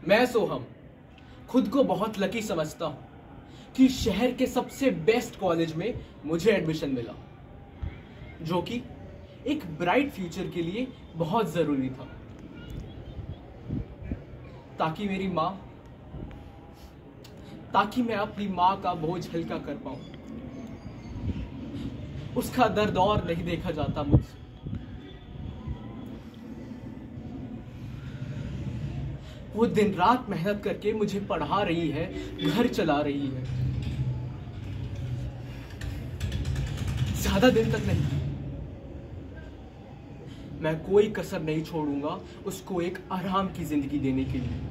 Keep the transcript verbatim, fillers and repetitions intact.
मैं सोहम खुद को बहुत लकी समझता हूं कि शहर के सबसे बेस्ट कॉलेज में मुझे एडमिशन मिला, जो कि एक ब्राइट फ्यूचर के लिए बहुत जरूरी था, ताकि मेरी माँ ताकि मैं अपनी माँ का बोझ हल्का कर पाऊं। उसका दर्द और नहीं देखा जाता मुझसे। वो दिन रात मेहनत करके मुझे पढ़ा रही है, घर चला रही है। ज्यादा दिन तक नहीं, मैं कोई कसर नहीं छोड़ूंगा उसको एक आराम की जिंदगी देने के लिए।